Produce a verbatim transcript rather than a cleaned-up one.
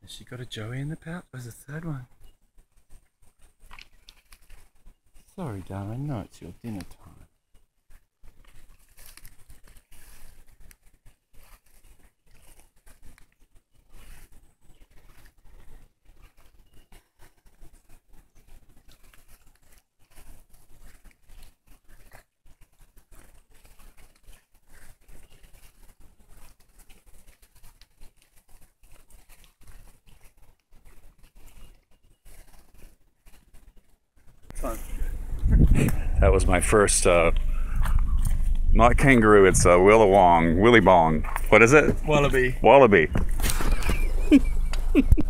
Has she got a joey in the pouch? Where's the third one? Sorry, darling. No, it's your dinner time. That was my first, uh, not kangaroo, it's a Willawong, Willy Bong. What is it? Wallaby. Wallaby.